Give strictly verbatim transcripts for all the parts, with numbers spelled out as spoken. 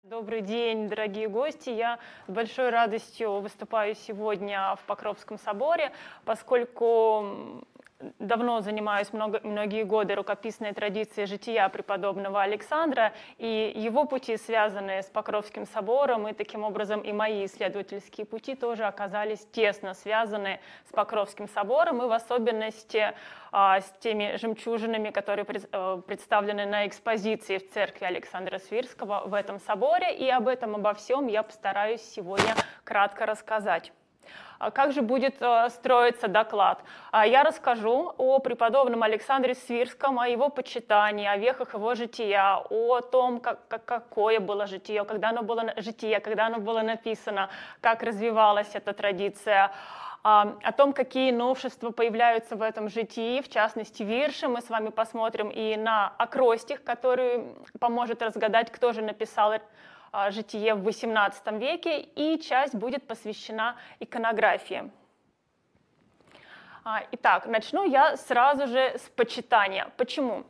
Добрый день, дорогие гости. Я с большой радостью выступаю сегодня в Покровском соборе, поскольку давно занимаюсь много, многие годы рукописной традицией жития преподобного Александра, и его пути, связанные с Покровским собором, и таким образом и мои исследовательские пути тоже оказались тесно связаны с Покровским собором, и в особенности а, с теми жемчужинами, которые пред, а, представлены на экспозиции в церкви Александра Свирского в этом соборе, и об этом, обо всем я постараюсь сегодня кратко рассказать. Как же будет строиться доклад? Я расскажу о преподобном Александре Свирском, о его почитании, о вехах его жития, о том, как, как, какое было житие, когда оно было, житие, когда оно было написано, как развивалась эта традиция, о том, какие новшества появляются в этом житии, в частности, вирши. Мы с вами посмотрим и на акростих, который поможет разгадать, кто же написал житие в восемнадцатом веке, и часть будет посвящена иконографии. Итак, начну я сразу же с почитания. Почему?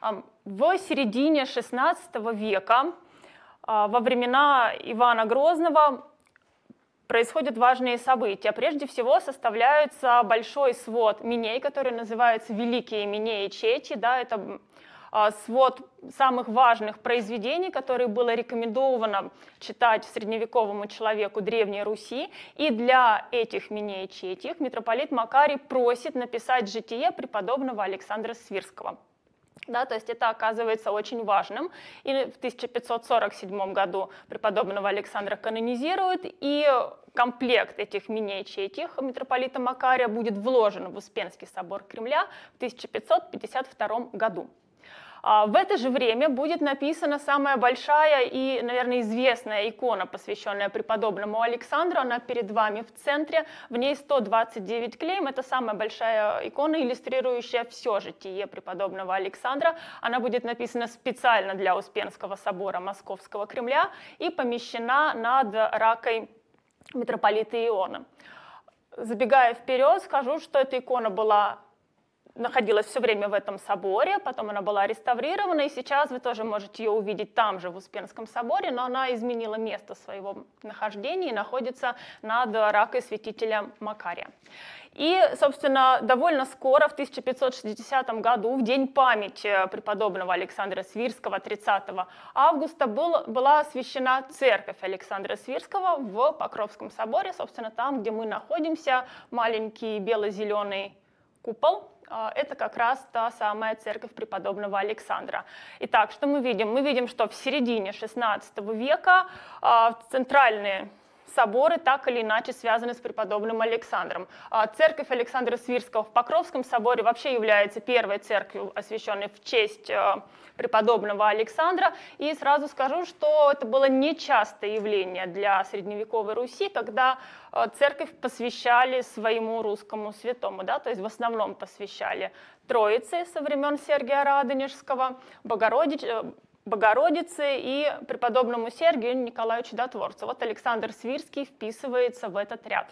В середине шестнадцатого века, во времена Ивана Грозного, происходят важные события. Прежде всего составляется большой свод миней, который называется «Великие минеи Чети». Да, это свод самых важных произведений, которые было рекомендовано читать средневековому человеку Древней Руси. И для этих миней Четих митрополит Макарий просит написать житие преподобного Александра Свирского. Да, то есть это оказывается очень важным. И в тысяча пятьсот сорок седьмом году преподобного Александра канонизируют, и комплект этих миней Четих митрополита Макария будет вложен в Успенский собор Кремля в тысяча пятьсот пятьдесят втором году. В это же время будет написана самая большая и, наверное, известная икона, посвященная преподобному Александру. Она перед вами в центре, в ней сто двадцать девять клейм. Это самая большая икона, иллюстрирующая все житие преподобного Александра. Она будет написана специально для Успенского собора Московского Кремля и помещена над ракой митрополита Иона. Забегая вперед, скажу, что эта икона была находилась все время в этом соборе, потом она была реставрирована, и сейчас вы тоже можете ее увидеть там же, в Успенском соборе, но она изменила место своего нахождения и находится над ракой святителя Макария. И, собственно, довольно скоро, в тысяча пятьсот шестидесятом году, в день памяти преподобного Александра Свирского, тридцатого августа, был, была освящена церковь Александра Свирского в Покровском соборе, собственно, там, где мы находимся, маленький бело-зеленый купол. Это как раз та самая церковь преподобного Александра. Итак, что мы видим? Мы видим, что в середине шестнадцатого века центральные соборы так или иначе связаны с преподобным Александром. Церковь Александра Свирского в Покровском соборе вообще является первой церковью, освященной в честь преподобного Александра. И сразу скажу, что это было нечастое явление для средневековой Руси, когда церковь посвящали своему русскому святому, да, то есть в основном посвящали Троице со времен Сергия Радонежского, Богородице, Богородице и преподобному Сергию Николаю Чудотворцу. Вот Александр Свирский вписывается в этот ряд.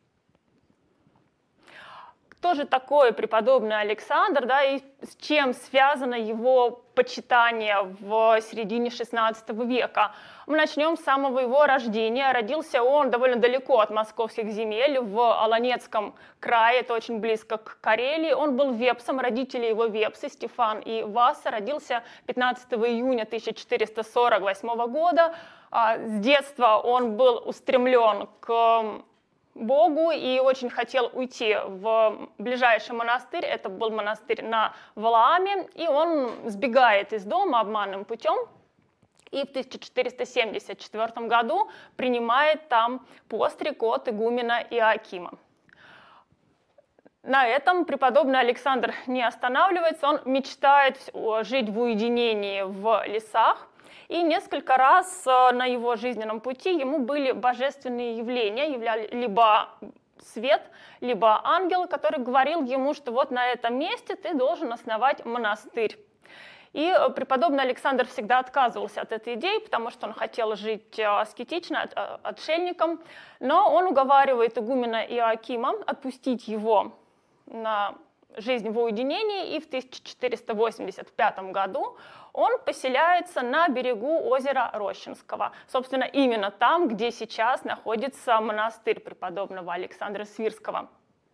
Кто же такой преподобный Александр, да, и с чем связано его почитание в середине шестнадцатого века? Мы начнем с самого его рождения. Родился он довольно далеко от московских земель, в Олонецком крае, это очень близко к Карелии. Он был вепсом, родители его вепсы, Стефан и Васа. Родился пятнадцатого июня тысяча четыреста сорок восьмого года. С детства он был устремлен к Богу и очень хотел уйти в ближайший монастырь, это был монастырь на Валааме, и он сбегает из дома обманным путем и в тысяча четыреста семьдесят четвёртом году принимает там постриг от игумена Иоакима. На этом преподобный Александр не останавливается, он мечтает жить в уединении в лесах. И несколько раз на его жизненном пути ему были божественные явления, являли либо свет, либо ангел, который говорил ему, что вот на этом месте ты должен основать монастырь. И преподобный Александр всегда отказывался от этой идеи, потому что он хотел жить аскетично, отшельником, но он уговаривает игумена Иоакима отпустить его на жизнь в уединении, и в тысяча четыреста восемьдесят пятом году он поселяется на берегу озера Рощинского. Собственно, именно там, где сейчас находится монастырь преподобного Александра Свирского.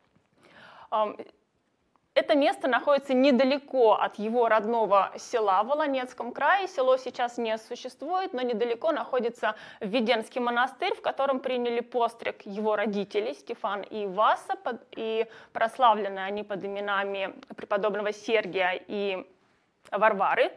Это место находится недалеко от его родного села в Волонецком крае. Село сейчас не существует, но недалеко находится Введенский монастырь, в котором приняли постриг его родителей Стефан и Васа, и прославлены они под именами преподобного Сергия и Варвары.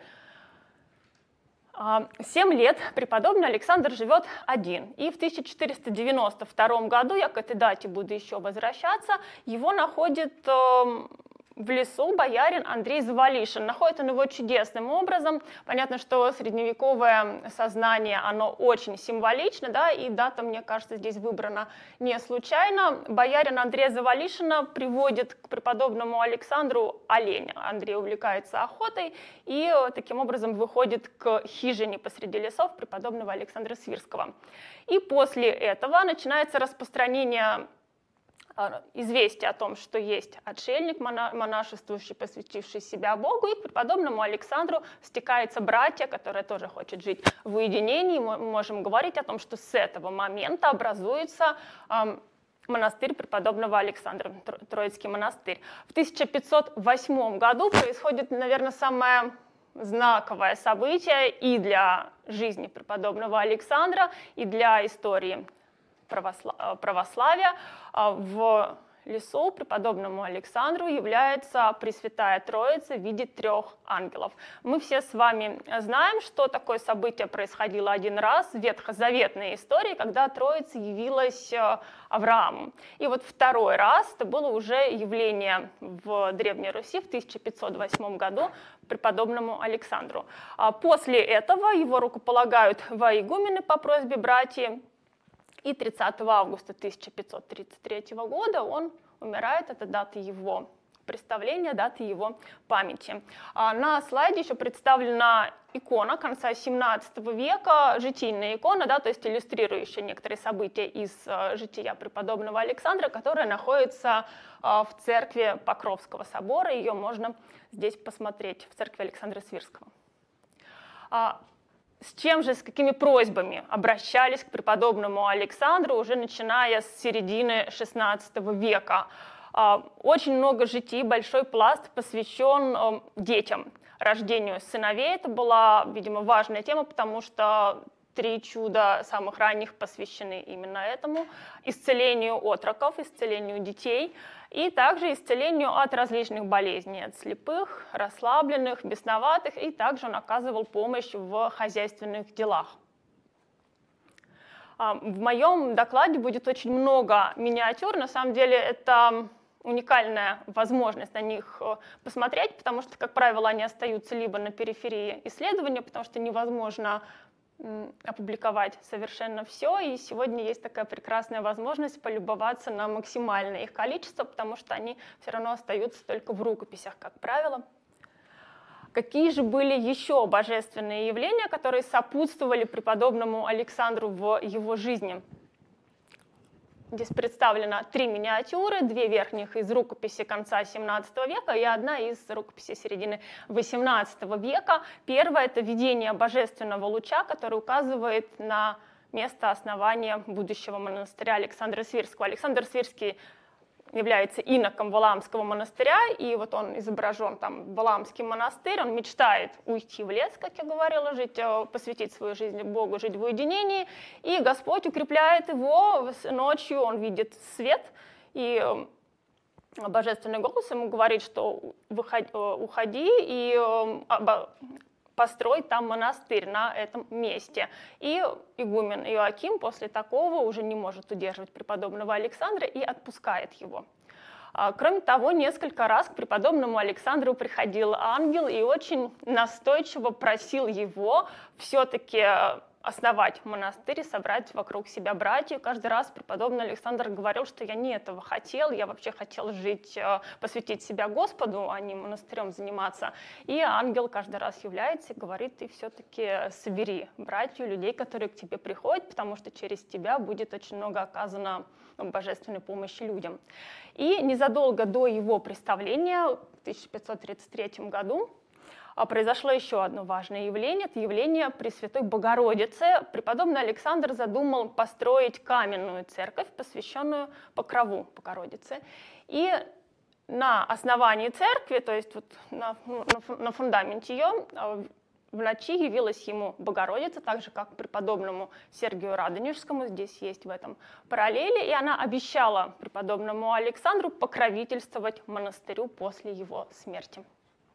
Семь лет преподобный Александр живет один. И в тысяча четыреста девяносто втором году, я к этой дате буду еще возвращаться, его находит в лесу боярин Андрей Завалишин. Находит он его чудесным образом. Понятно, что средневековое сознание, оно очень символично, да, и дата, мне кажется, здесь выбрана не случайно. Боярин Андрея Завалишина приводит к преподобному Александру оленя. Андрей увлекается охотой и таким образом выходит к хижине посреди лесов преподобного Александра Свирского. И после этого начинается распространение известие о том, что есть отшельник, монашествующий, посвятивший себя Богу, и к преподобному Александру стекаются братья, которые тоже хотят жить в уединении. Мы можем говорить о том, что с этого момента образуется монастырь преподобного Александра, Троицкий монастырь. В тысяча пятьсот восьмом году происходит, наверное, самое знаковое событие и для жизни преподобного Александра, и для истории православия. В лесу преподобному Александру является Пресвятая Троица в виде трех ангелов. Мы все с вами знаем, что такое событие происходило один раз в ветхозаветной истории, когда Троица явилась Аврааму. И вот второй раз это было уже явление в Древней Руси в тысяча пятьсот восьмом году преподобному Александру. После этого его рукополагают во игумены по просьбе братьев. И тридцатого августа тысяча пятьсот тридцать третьего года он умирает, это дата его представления, дата его памяти. На слайде еще представлена икона конца семнадцатого века, житийная икона, да, то есть иллюстрирующая некоторые события из жития преподобного Александра, которая находится в церкви Покровского собора. Ее можно здесь посмотреть, в церкви Александра Свирского. С чем же, с какими просьбами обращались к преподобному Александру уже начиная с середины шестнадцатого века? Очень много житий, большой пласт посвящен детям, рождению сыновей. Это была, видимо, важная тема, потому что три чуда самых ранних посвящены именно этому: исцелению отроков, исцелению детей и также исцелению от различных болезней, от слепых, расслабленных, бесноватых, и также он оказывал помощь в хозяйственных делах. В моем докладе будет очень много миниатюр, на самом деле это уникальная возможность на них посмотреть, потому что, как правило, они остаются либо на периферии исследования, потому что невозможно опубликовать совершенно все, и сегодня есть такая прекрасная возможность полюбоваться на максимальное их количество, потому что они все равно остаются только в рукописях, как правило. Какие же были еще божественные явления, которые сопутствовали преподобному Александру в его жизни? Здесь представлено три миниатюры, две верхних из рукописи конца семнадцатого века и одна из рукописи середины восемнадцатого века. Первое — это видение божественного луча, который указывает на место основания будущего монастыря Александра Свирского. Александр Свирский является иноком Валаамского монастыря, и вот он изображен там, Валаамский монастырь, он мечтает уйти в лес, как я говорила, жить, посвятить свою жизнь Богу, жить в уединении, и Господь укрепляет его. Ночью он видит свет, и божественный голос ему говорит, что уходи и построй там монастырь на этом месте. И игумен Иоаким после такого уже не может удерживать преподобного Александра и отпускает его. Кроме того, несколько раз к преподобному Александру приходил ангел и очень настойчиво просил его все-таки основать монастырь, собрать вокруг себя братьев. Каждый раз преподобный Александр говорил, что я не этого хотел, я вообще хотел жить, посвятить себя Господу, а не монастырем заниматься. И ангел каждый раз является и говорит: ты все-таки собери братьев, людей, которые к тебе приходят, потому что через тебя будет очень много оказано божественной помощи людям. И незадолго до его представления, в тысяча пятьсот тридцать третьем году, произошло еще одно важное явление, это явление Пресвятой Богородицы. Преподобный Александр задумал построить каменную церковь, посвященную Покрову Богородицы. И на основании церкви, то есть вот на, на фундаменте ее, в ночи явилась ему Богородица, так же, как преподобному Сергию Радонежскому, здесь есть в этом параллели, и она обещала преподобному Александру покровительствовать монастырю после его смерти.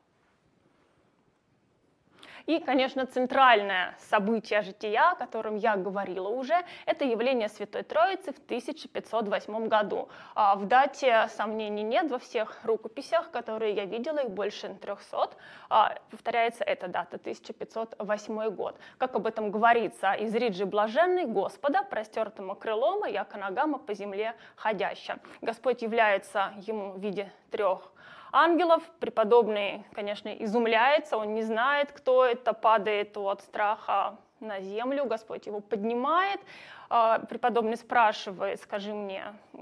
И, конечно, центральное событие жития, о котором я говорила уже, это явление Святой Троицы в тысяча пятьсот восьмом году. В дате сомнений нет, во всех рукописях, которые я видела, их больше трехсот, повторяется эта дата, тысяча пятьсот восьмой год. Как об этом говорится: «Из риджи блаженный Господа, простертому крылом, яко ногама по земле ходяща». Господь является ему в виде трех ангелов. Преподобный, конечно, изумляется, он не знает, кто это, падает от страха на землю, Господь его поднимает. Преподобный спрашивает: скажи мне,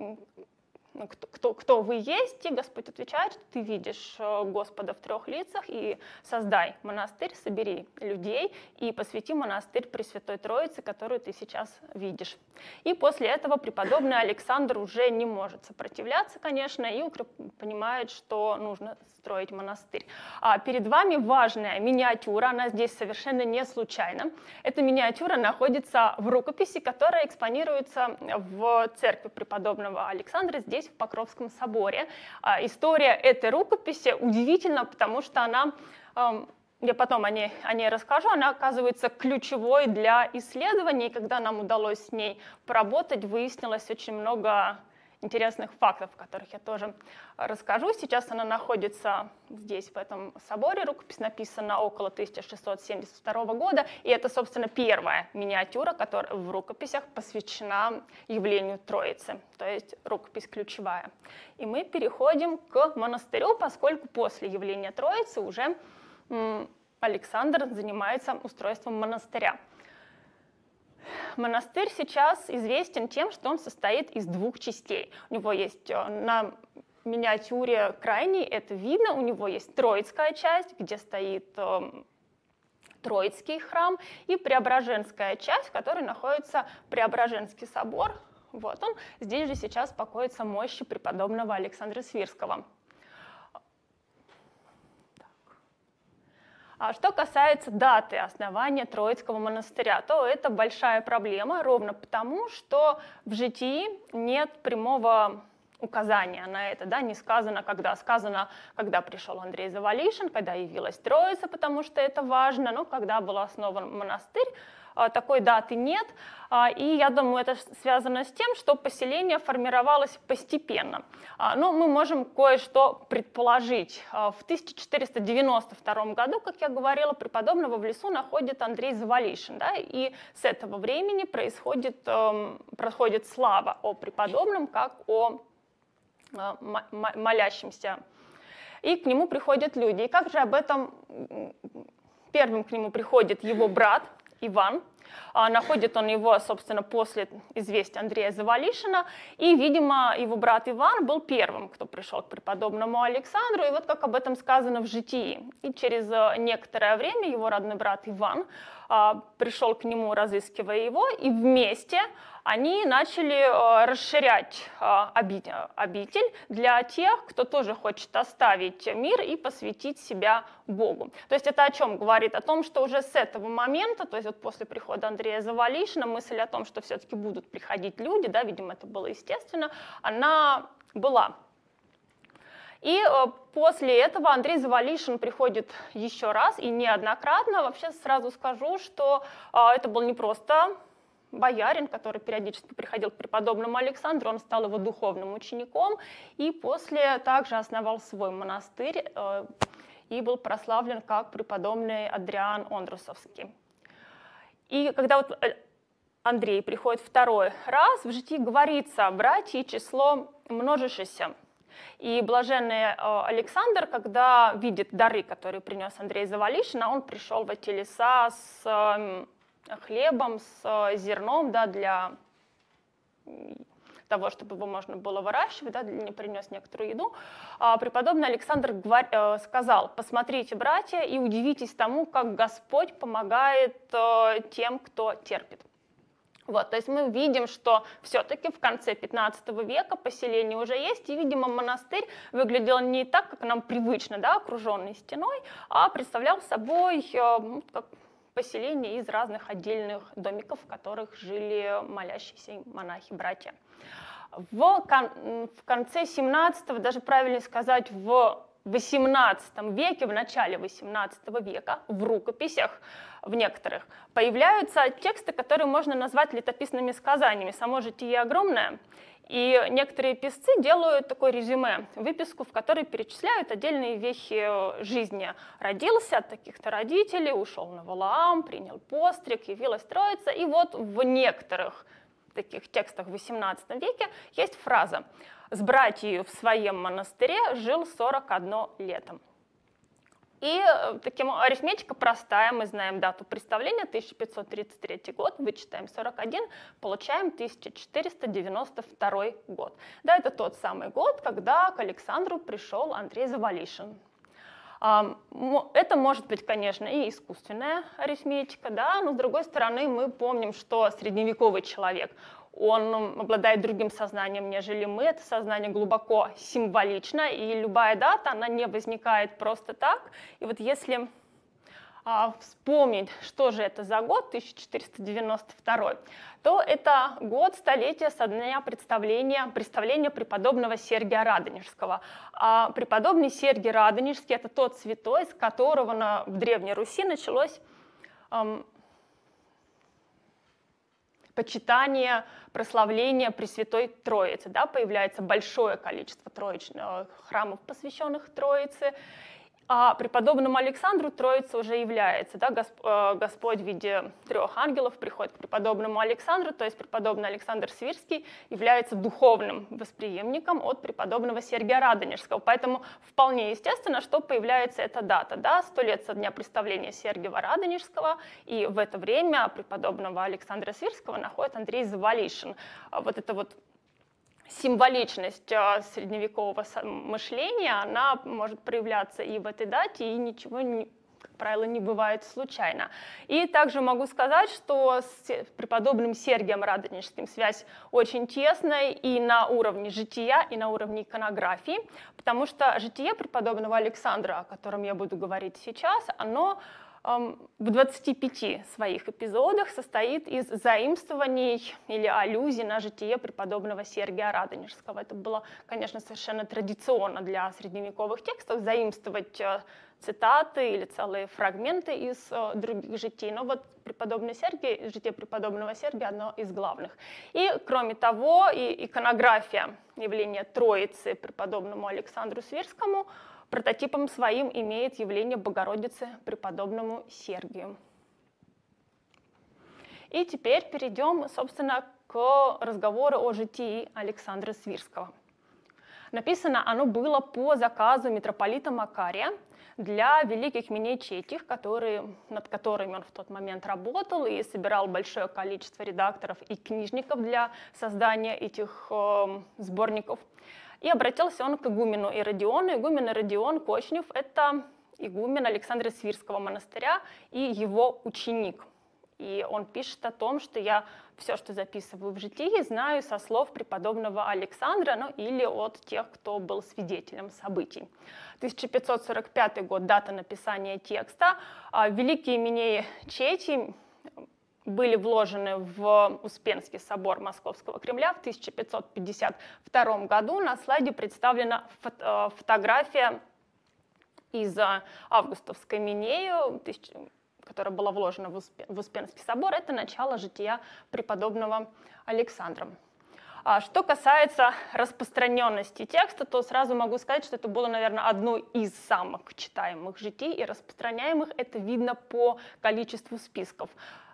кто, кто, кто вы есть? И Господь отвечает, что ты видишь Господа в трех лицах, и создай монастырь, собери людей и посвяти монастырь Пресвятой Троице, которую ты сейчас видишь. И после этого преподобный Александр уже не может сопротивляться, конечно, и понимает, что нужно строить монастырь. А перед вами важная миниатюра, она здесь совершенно не случайна. Эта миниатюра находится в рукописи, которая экспонируется в церкви преподобного Александра здесь, в Покровском соборе. А история этой рукописи удивительна, потому что она, я потом о ней, о ней расскажу, она оказывается ключевой для исследований. Когда нам удалось с ней поработать, выяснилось очень много интересных фактов, о которых я тоже расскажу. Сейчас она находится здесь, в этом соборе. Рукопись написана около тысяча шестьсот семьдесят второго года, и это, собственно, первая миниатюра, которая в рукописях посвящена явлению Троицы, то есть рукопись ключевая. И мы переходим к монастырю, поскольку после явления Троицы уже м, Александр занимается устройством монастыря. Монастырь сейчас известен тем, что он состоит из двух частей. У него есть на миниатюре крайней, это видно, у него есть Троицкая часть, где стоит э, Троицкий храм, и Преображенская часть, в которой находится Преображенский собор. Вот он. Здесь же сейчас покоятся мощи преподобного Александра Свирского. А что касается даты основания Троицкого монастыря, то это большая проблема, ровно потому, что в житии нет прямого указания на это, да, не сказано, когда. Сказано, когда пришел Андрей Завалишин, когда явилась Троица, потому что это важно, но когда был основан монастырь, такой даты нет, и я думаю, это связано с тем, что поселение формировалось постепенно. Но мы можем кое-что предположить. В тысяча четыреста девяносто втором году, как я говорила, преподобного в лесу находит Андрей Завалишин, да, и с этого времени происходит, происходит слава о преподобном как о молящемся. И к нему приходят люди. И как же об этом первым к нему приходит его брат Иван. Находит он его, собственно, после известия Андрея Завалишина, и, видимо, его брат Иван был первым, кто пришел к преподобному Александру, и вот как об этом сказано в житии. И через некоторое время его родной брат Иван пришел к нему, разыскивая его, и вместе они начали расширять обитель для тех, кто тоже хочет оставить мир и посвятить себя Богу. То есть это о чем говорит? О том, что уже с этого момента, то есть вот после прихода Андрея Завалишина, мысль о том, что все-таки будут приходить люди, да, видимо, это было естественно, она была. И после этого Андрей Завалишин приходит еще раз и неоднократно. Вообще сразу скажу, что это был не просто боярин, который периодически приходил к преподобному Александру, он стал его духовным учеником и после также основал свой монастырь и был прославлен как преподобный Адриан Ондрусовский. И когда вот Андрей приходит второй раз, в житии говорится «братья» и число множащееся. И блаженный Александр, когда видит дары, которые принес Андрей Завалишин, а он пришел в эти леса с хлебом, с зерном, да, для того, чтобы его можно было выращивать, да, не принес некоторую еду, а преподобный Александр говор... сказал: посмотрите, братья, и удивитесь тому, как Господь помогает тем, кто терпит. Вот, то есть мы видим, что все-таки в конце пятнадцатого века поселение уже есть, и, видимо, монастырь выглядел не так, как нам привычно, да, окруженный стеной, а представлял собой ну, как поселение из разных отдельных домиков, в которых жили молящиеся монахи-братья. В, кон в конце семнадцатого, даже правильно сказать, в восемнадцатом веке, в начале восемнадцатого века, в рукописях, в некоторых, появляются тексты, которые можно назвать летописными сказаниями. Само житие огромное, и некоторые писцы делают такое резюме, выписку, в которой перечисляют отдельные вехи жизни. Родился от таких-то родителей, ушел на Валаам, принял постриг, явилась Троица, и вот в некоторых таких текстах в восемнадцатом веке есть фраза: «С братьей в своем монастыре жил сорок одно лето». И таким арифметика простая, мы знаем дату представления, тысяча пятьсот тридцать третий год, вычитаем сорок один, получаем тысяча четыреста девяносто второй год. Да, это тот самый год, когда к Александру пришел Андрей Завалишин. Это может быть, конечно, и искусственная арифметика, да, но с другой стороны мы помним, что средневековый человек, он обладает другим сознанием, нежели мы, это сознание глубоко символично, и любая дата, она не возникает просто так. И вот если а, вспомнить, что же это за год, тысяча четыреста девяносто второй, то это год столетия со дня представления, представления преподобного Сергия Радонежского. А преподобный Сергий Радонежский — это тот святой, с которого на, в Древней Руси началось эм, почитание, прославление Пресвятой Троицы. Да, появляется большое количество троичных храмов, посвященных Троице. А преподобному Александру Троица уже является. Да, Господь в виде трех ангелов приходит к преподобному Александру, то есть преподобный Александр Свирский является духовным восприемником от преподобного Сергия Радонежского. Поэтому вполне естественно, что появляется эта дата. Да, сто лет со дня представления Сергия Радонежского, и в это время преподобного Александра Свирского находит Андрей Завалишин. Вот это вот символичность средневекового мышления, она может проявляться и в этой дате, и ничего, не, как правило, не бывает случайно. И также могу сказать, что с преподобным Сергием Радонежским связь очень тесная и на уровне жития, и на уровне иконографии, потому что житие преподобного Александра, о котором я буду говорить сейчас, оно в двадцати пяти своих эпизодах состоит из заимствований или аллюзий на житие преподобного Сергия Радонежского. Это было, конечно, совершенно традиционно для средневековых текстов заимствовать цитаты или целые фрагменты из других житий. Но вот преподобный Сергий, житие преподобного Сергия одно из главных. И, кроме того, и иконография явления Троицы преподобному Александру Свирскому прототипом своим имеет явление Богородицы преподобному Сергию. И теперь перейдем, собственно, к разговору о житии Александра Свирского. Написано оно было по заказу митрополита Макария для великих мечетей, которые, над которыми он в тот момент работал и собирал большое количество редакторов и книжников для создания этих э, сборников. И обратился он к игумену Иродиону. Игумен Иродион Кочнев — это игумен Александра Свирского монастыря и его ученик. И он пишет о том, что я все, что записываю в житии, знаю со слов преподобного Александра, ну или от тех, кто был свидетелем событий. тысяча пятьсот сорок пятый год, дата написания текста. Великие мечети были вложены в Успенский собор Московского Кремля в тысяча пятьсот пятьдесят втором году. На слайде представлена фото фотография из Августовской Минеи, которая была вложена в Успенский собор. Это начало жития преподобного Александра. Что касается распространенности текста, то сразу могу сказать, что это было, наверное, одно из самых читаемых житий и распространяемых. Это видно по количеству списков.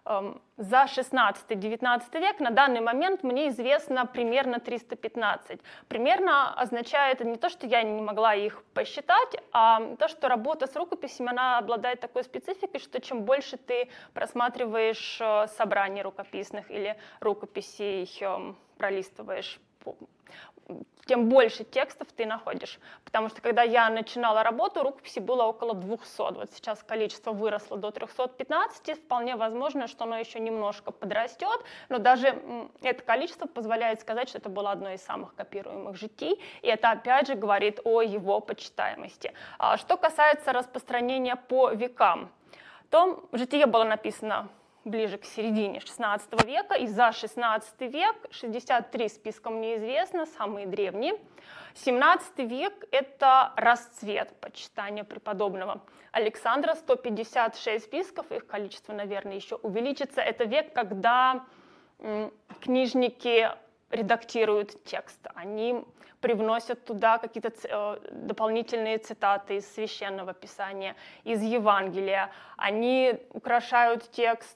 за шестнадцатый-девятнадцатый век на данный момент мне известно примерно триста пятнадцать. Примерно означает не то, что я не могла их посчитать, а то, что работа с рукописями, она обладает такой спецификой, что чем больше ты просматриваешь собрания рукописных или рукописей, пролистываешь, тем больше текстов ты находишь. Потому что когда я начинала работу, рукописей было около двухсот. Вот сейчас количество выросло до трёхсот пятнадцати. Вполне возможно, что оно еще немножко подрастет, но даже это количество позволяет сказать, что это было одно из самых копируемых житий, и это опять же говорит о его почитаемости. Что касается распространения по векам, то житие было написано ближе к середине шестнадцатого века, и за шестнадцатый век шестьдесят три списка мне известно, самые древние. семнадцатый век — это расцвет почитания преподобного Александра, сто пятьдесят шесть списков, их количество, наверное, еще увеличится. Это век, когда книжники редактируют текст, они привносят туда какие-то дополнительные цитаты из Священного Писания, из Евангелия, они украшают текст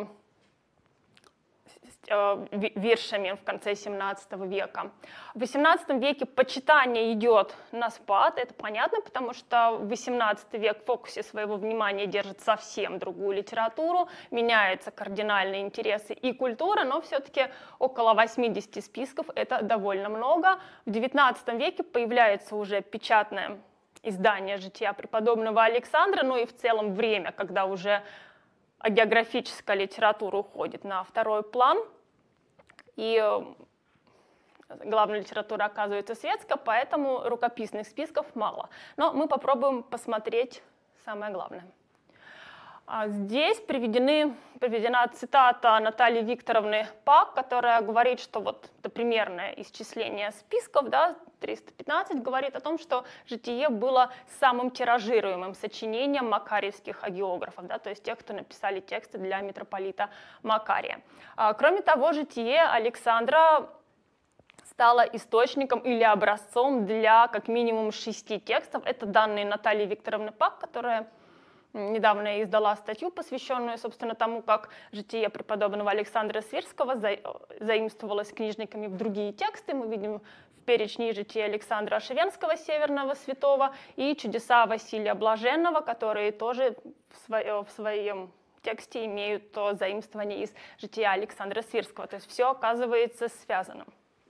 виршами в конце семнадцатого века. В восемнадцатом веке почитание идет на спад, это понятно, потому что восемнадцатый век в фокусе своего внимания держит совсем другую литературу, меняются кардинальные интересы и культура, но все-таки около восьмидесяти списков — это довольно много. В девятнадцатом веке появляется уже печатное издание жития преподобного Александра, ну и в целом время, когда уже географическая литература уходит на второй план, и главная литература оказывается светская, поэтому рукописных списков мало. Но мы попробуем посмотреть самое главное. Здесь приведены, приведена цитата Натальи Викторовны Пак, которая говорит, что вот это примерное исчисление списков, да, триста пятнадцать, говорит о том, что житие было самым тиражируемым сочинением макарьевских агеографов, да, то есть тех, кто написали тексты для митрополита Макария. Кроме того, житие Александра стало источником или образцом для как минимум шести текстов. Это данные Натальи Викторовны Пак, которая недавно издала статью, посвященную, собственно, тому, как житие преподобного Александра Свирского за... заимствовалось книжниками в другие тексты. Мы видим в перечне жития Александра Ошевенского, северного святого, и чудеса Василия Блаженного, которые тоже в, сво... в своем тексте имеют то заимствование из жития Александра Свирского. То есть все оказывается связано.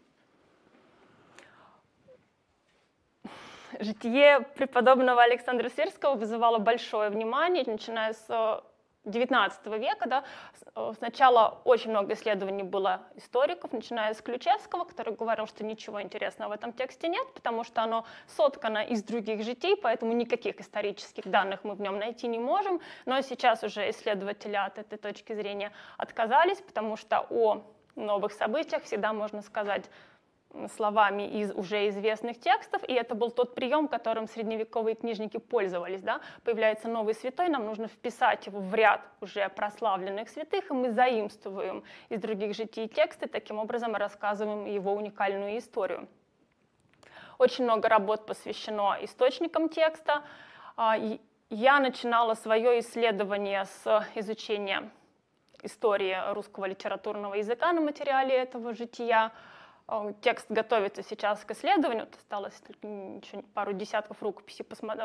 Житие преподобного Александра Свирского вызывало большое внимание, начиная с девятнадцатого века. Да. Сначала очень много исследований было историков, начиная с Ключевского, который говорил, что ничего интересного в этом тексте нет, потому что оно соткано из других житий, поэтому никаких исторических данных мы в нем найти не можем. Но сейчас уже исследователи от этой точки зрения отказались, потому что о новых событиях всегда можно сказать словами из уже известных текстов, и это был тот прием, которым средневековые книжники пользовались. Да? Появляется новый святой, нам нужно вписать его в ряд уже прославленных святых, и мы заимствуем из других житий тексты, таким образом рассказываем его уникальную историю. Очень много работ посвящено источникам текста. Я начинала свое исследование с изучения истории русского литературного языка на материале этого жития. Текст готовится сейчас к исследованию, осталось еще пару десятков рукописей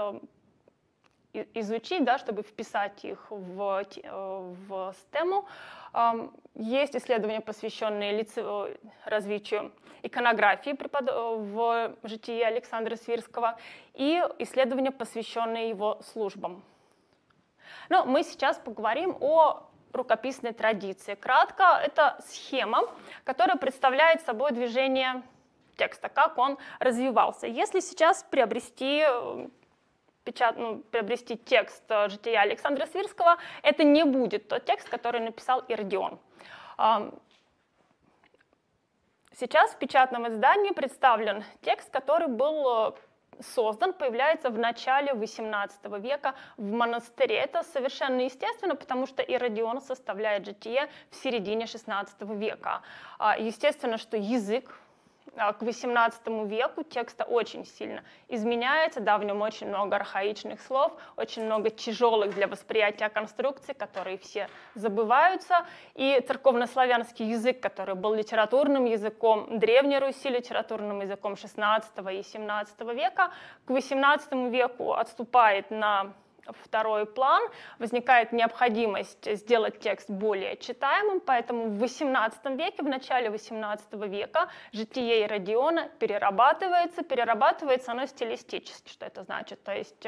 изучить, да, чтобы вписать их в, в стему. Есть исследования, посвященные лице, развитию иконографии в житии Александра Свирского, и исследования, посвященные его службам. Но мы сейчас поговорим о рукописной традиции. Кратко, это схема, которая представляет собой движение текста, как он развивался. Если сейчас приобрести, печат, ну, приобрести текст жития Александра Свирского, это не будет тот текст, который написал Иродион. Сейчас в печатном издании представлен текст, который был создан, появляется в начале восемнадцатого века в монастыре. Это совершенно естественно, потому что Иродион составляет житие в середине шестнадцатого века. Естественно, что язык к восемнадцатому веку текста очень сильно изменяется, да, в нем очень много архаичных слов, очень много тяжелых для восприятия конструкций, которые все забываются, и церковнославянский язык, который был литературным языком Древней Руси, литературным языком шестнадцатого и семнадцатого века, к восемнадцатому веку отступает на второй план, возникает необходимость сделать текст более читаемым, поэтому в восемнадцатом веке, в начале восемнадцатого века житие Иродиона перерабатывается, перерабатывается оно стилистически. Что это значит? То есть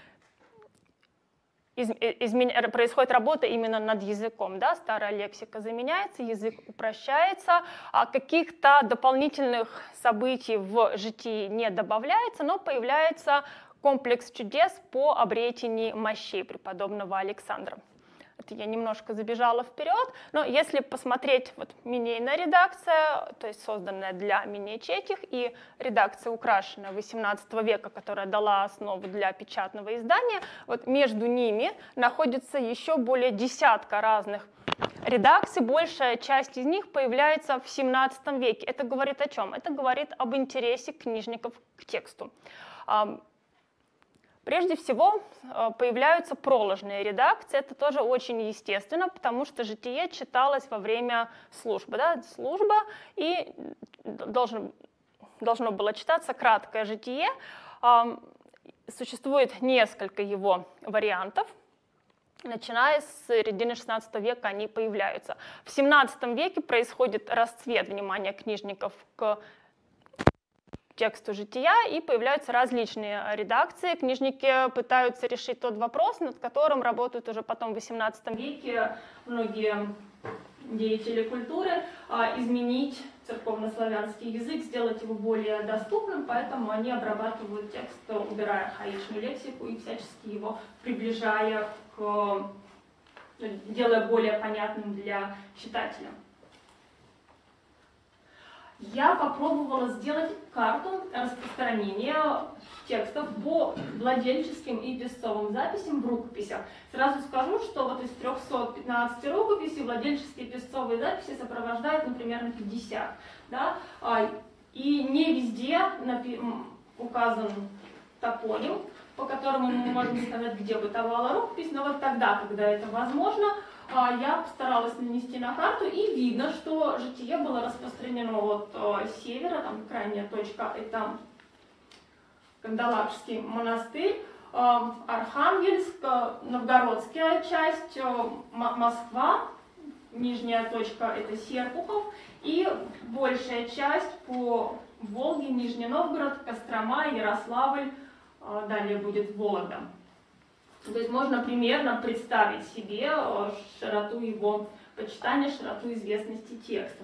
из, измен... происходит работа именно над языком, да? Старая лексика заменяется, язык упрощается, а каких-то дополнительных событий в житии не добавляется, но появляется комплекс чудес по обретении мощей преподобного Александра. Это я немножко забежала вперед, но если посмотреть, вот минейная редакция, то есть созданная для минейчетих, и редакция, украшенная восемнадцатого века, которая дала основу для печатного издания, вот между ними находится еще более десятка разных редакций, большая часть из них появляется в семнадцатом веке. Это говорит о чем? Это говорит об интересе книжников к тексту. Прежде всего появляются проложные редакции, это тоже очень естественно, потому что житие читалось во время службы. Да? Служба, и должен, должно было читаться краткое житие. Существует несколько его вариантов. Начиная с середины шестнадцатого века они появляются. В семнадцатом веке происходит расцвет внимания книжников к тексту жития, и появляются различные редакции. Книжники пытаются решить тот вопрос, над которым работают уже потом в восемнадцатом веке многие деятели культуры, изменить церковнославянский язык, сделать его более доступным, поэтому они обрабатывают текст, убирая архаичную лексику и всячески его приближая к, делая более понятным для читателя. Я попробовала сделать карту распространения текстов по владельческим и песцовым записям в рукописях. Сразу скажу, что вот из трёхсот пятнадцати рукописей владельческие и песцовые записи сопровождают, ну, примерно пятьдесят. Да? И не везде указан топоним, по которому мы можем сказать, где бытовала рукопись, но вот тогда, когда это возможно, я постаралась нанести на карту, и видно, что житие было распространено от севера, там крайняя точка, это Кандалакшский монастырь, Архангельск, Новгородская часть, Москва, нижняя точка это Серпухов, и большая часть по Волге, Нижний Новгород, Кострома, Ярославль, далее будет Вологда. То есть можно примерно представить себе широту его почитания, широту известности текстов.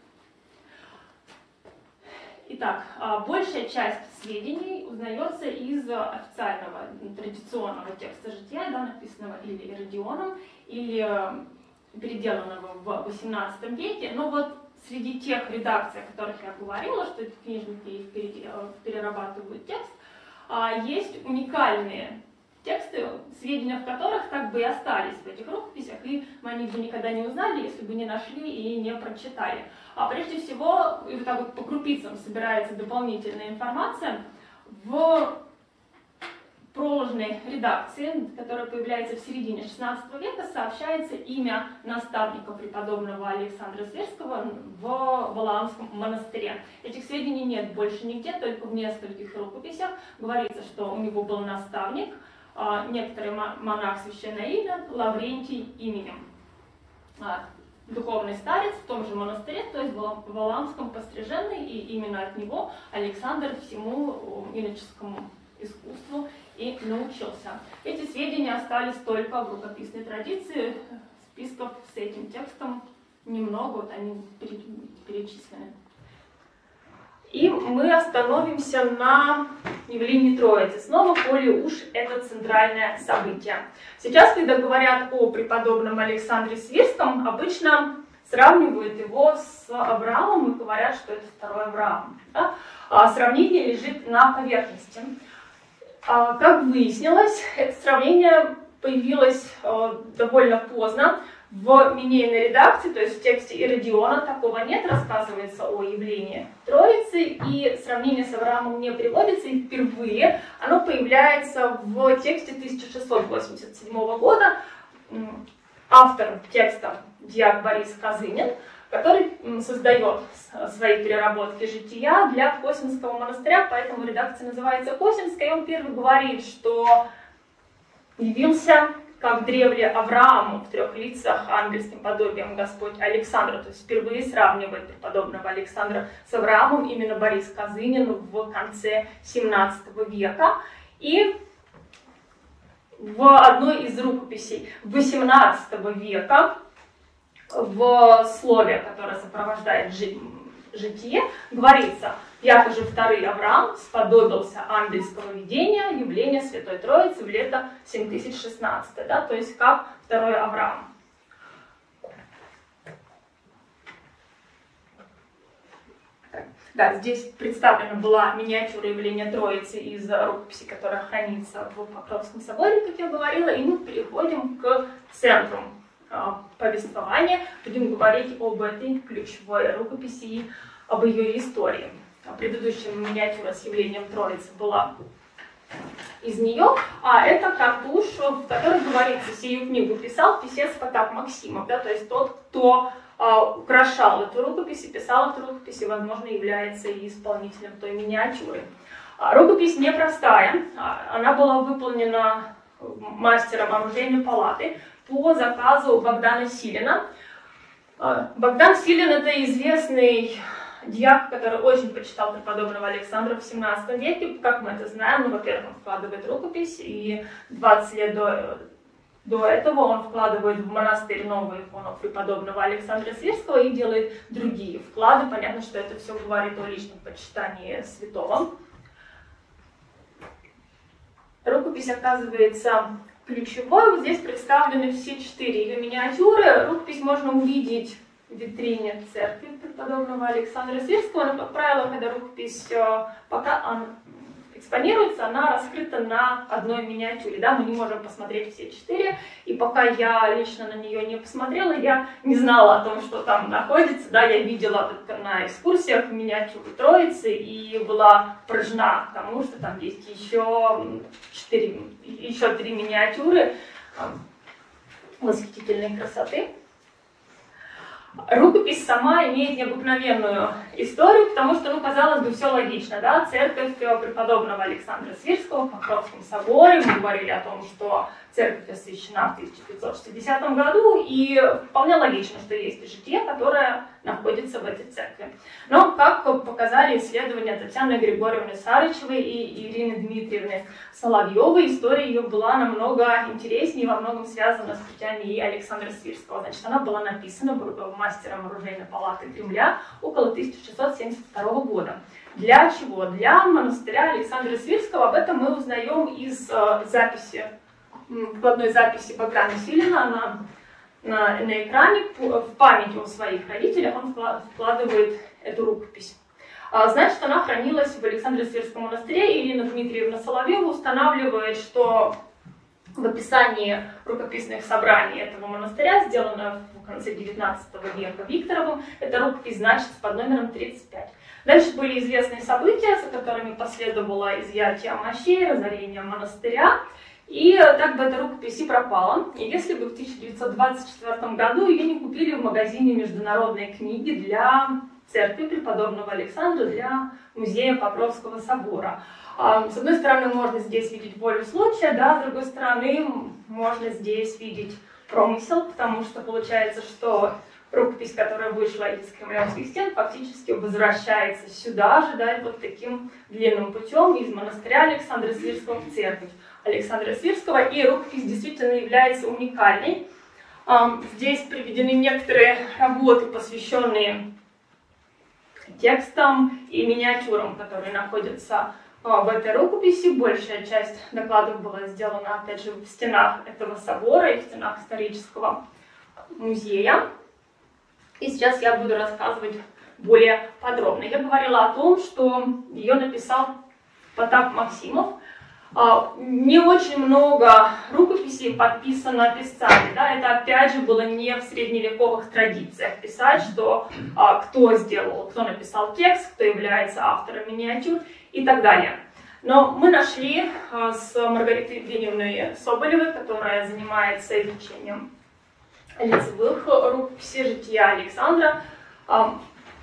Итак, большая часть сведений узнается из официального, традиционного текста жития, да, написанного или Иродионом, или переделанного в восемнадцатом веке. Но вот среди тех редакций, о которых я говорила, что книжники перерабатывают текст, есть уникальные тексты, сведения в которых так бы и остались в этих рукописях, и мы о них бы никогда не узнали, если бы не нашли и не прочитали. А прежде всего, и вот так вот по крупицам собирается дополнительная информация. В проложной редакции, которая появляется в середине шестнадцатого века, сообщается имя наставника преподобного Александра Свирского в Валаамском монастыре. Этих сведений нет больше нигде, только в нескольких рукописях. Говорится, что у него был наставник, некоторый монах священное имя, Лаврентий именем. Духовный старец в том же монастыре, то есть в Валаамском постриженный, и именно от него Александр всему иноческому искусству и научился. Эти сведения остались только в рукописной традиции, списков с этим текстом немного, вот они перечислены. И мы остановимся на явлении Троицы. Снова, коли уж это центральное событие. Сейчас, когда говорят о преподобном Александре Свирском, обычно сравнивают его с Авраамом и говорят, что это второй Авраам. Да? А сравнение лежит на поверхности. А, как выяснилось, это сравнение появилось а, довольно поздно. В минейной редакции, то есть в тексте Иродиона, такого нет, рассказывается о явлении Троицы, и сравнение с Авраамом не приводится, и впервые оно появляется в тексте тысяча шестьсот восемьдесят седьмого года. Автор текста дьяк Борис Козынин, который создает свои переработки жития для Косинского монастыря, поэтому редакция называется Косинская, и он первый говорит, что явился как древле Аврааму в трех лицах ангельским подобием Господь Александра, то есть впервые сравнивает преподобного Александра с Авраамом именно Борис Козынин в конце семнадцатого века. И в одной из рукописей восемнадцатого века в слове, которое сопровождает житие, говорится: «Яко же второй Авраам сподобился ангельского видения, явления Святой Троицы в лето семь тысяч шестнадцатое», да, то есть как второй Авраам. Да, здесь представлена была миниатюра явления Троицы из рукописи, которая хранится в Покровском соборе, как я говорила, и мы переходим к центру повествования, будем говорить об этой ключевой рукописи и об ее истории. Предыдущая миниатюра с явлением Троицы была из нее, а это картуш, в котором говорится: «Сию книгу писал писец Потап Максимов», да, то есть тот, кто а, украшал эту рукопись и писал эту рукопись, и, возможно, является и исполнителем той миниатюры. А, рукопись непростая, а, она была выполнена мастером оружейной палаты по заказу Богдана Силина. А, Богдан Силин — это известный дьяк, который очень почитал преподобного Александра в семнадцатом веке. Как мы это знаем, ну, во-первых, он вкладывает рукопись, и двадцать лет до, до этого он вкладывает в монастырь новую икону преподобного Александра Свирского и делает другие вклады. Понятно, что это все говорит о личном почитании святого. Рукопись оказывается ключевой. Вот здесь представлены все четыре ее миниатюры. Рукопись можно увидеть в витрине церкви преподобного Александра Свирского, но, как правило, когда рукопись пока он экспонируется, она раскрыта на одной миниатюре. Да? Мы не можем посмотреть все четыре, и пока я лично на нее не посмотрела, я не знала о том, что там находится. Да? Я видела только на экскурсиях миниатюру Троицы и была поражена тому, что там есть еще, четыре, еще три миниатюры восхитительной красоты. Рукопись сама имеет необыкновенную историю, потому что, ну, казалось бы, все логично, да, церковь преподобного Александра Свирского в Покровском соборе, мы говорили о том, что церковь освящена в тысяча пятьсот шестидесятом году, и вполне логично, что есть житие, которое находится в этой церкви. Но, как показали исследования Татьяны Григорьевны Сарычевой и Ирины Дмитриевны Соловьевой, история ее была намного интереснее и во многом связана с путями и Александра Свирского. Значит, она была написана мастером оружейной палаты Кремля около тысяча шестьсот семьдесят второго года. Для чего? Для монастыря Александра Свирского. Об этом мы узнаем из э, записи, вкладной записи Богдана Силина. Она на, на экране. В память о своих родителях он вкладывает эту рукопись. А, значит, она хранилась в Александро-Свирском монастыре. Ирина Дмитриевна Соловьева устанавливает, что в описании рукописных собраний этого монастыря, сделано в конце девятнадцатого века Викторовым, эта рукопись значится под номером тридцать пять. Дальше были известные события, за которыми последовало изъятие мощей, разорение монастыря, и так бы эта рукопись и пропала. И если бы в тысяча девятьсот двадцать четвёртом году ее не купили в магазине международной книги для церкви преподобного Александра, для музея Покровского собора. С одной стороны, можно здесь видеть волю случая, да, с другой стороны, можно здесь видеть промысел, потому что получается, что рукопись, которая вышла из кремлевских стен, фактически возвращается сюда же, да, вот таким длинным путем из монастыря Александра Свирского в церковь Александра Свирского, и рукопись действительно является уникальной. Здесь приведены некоторые работы, посвященные текстам и миниатюрам, которые находятся в этой рукописи. Большая часть докладов была сделана, опять же, в стенах этого собора и в стенах исторического музея. И сейчас я буду рассказывать более подробно. Я говорила о том, что ее написал Потап Максимов. Не очень много рукописей подписано писцами. Да? Это опять же было не в средневековых традициях писать, что а, кто сделал, кто написал текст, кто является автором миниатюр и так далее. Но мы нашли а, с Маргаритой Евгеньевной Соболевой, которая занимается изучением лицевых рукописей жития Александра, а,